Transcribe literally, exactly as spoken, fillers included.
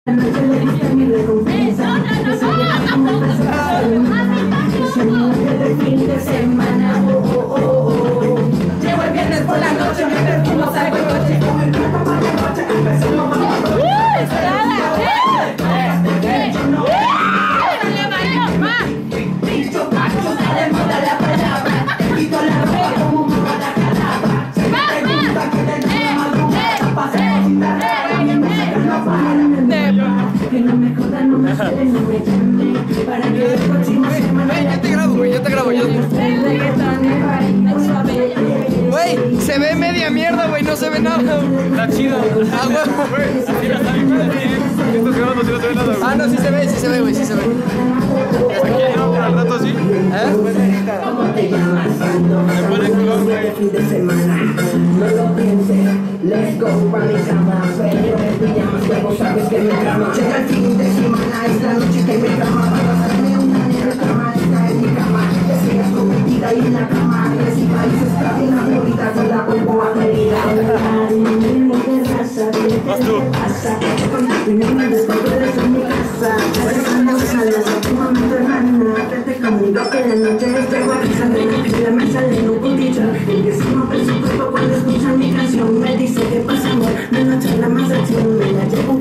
La noche le dije mi recompensa. Que sabía cómo pasar que se mueve de fin de semana. Oh, oh, oh, oh. Llego el viernes por la noche, me perfumo, salgo el coche. Con el plato para la noche, empecemos a dicho cacho, está de moda la palabra. Te quito la ropa como moda la calabra. Se me pregunta quién es la madrugada. Pasemos sin la ropa, ni me sacan la palabra. Que no me jodan, no me esperen, no me llamen. Para que el próximo semana. Yo te grabo, güey, yo te grabo, yo. Güey, se ve media mierda, güey, no se ve nada. Está chido. Ah, güey. Así la está bien padre. ¿Qué estás grabando? Si no se ve nada, güey. Ah, no, sí se ve, sí se ve, güey, sí se ve. Aquí, ¿no? Al rato sí. ¿Eh? ¿Cómo te llamas? Me pone color, güey. Fin de semana. No lo pienses. Let's go pa' mi cama. Pero en pijamas, luego sabes que me trama. Llega el fin de semana, es la noche que me trama. Para hacerme una negra cama, está en mi cama. Que sigas convertida ahí en la cama. Agresiva y se está bien aburrida. Yo la vuelvo a querer. Vas tú. Venimos después de eso en mi casa. Estamos salas, últimamente hermana. Vete conmigo que la noche es de guarisa. De la mesa de un cuchillo. El décimo presupuesto cuando escuchan mi canción. Me dice que pasa amor, me noche la más acción. Me la llevo